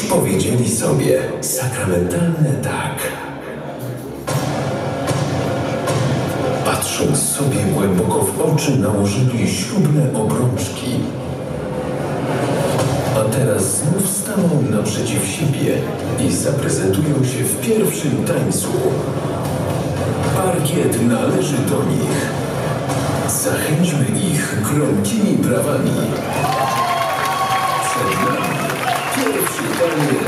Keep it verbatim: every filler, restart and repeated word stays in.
powiedzieli sobie sakramentalne tak. Patrząc sobie głęboko w oczy, nałożyli ślubne obrączki. A teraz znów staną naprzeciw siebie i zaprezentują się w pierwszym tańcu. Parkiet należy do nich. Zachęćmy ich gromkimi brawami. Przed nami pierwszy taniec.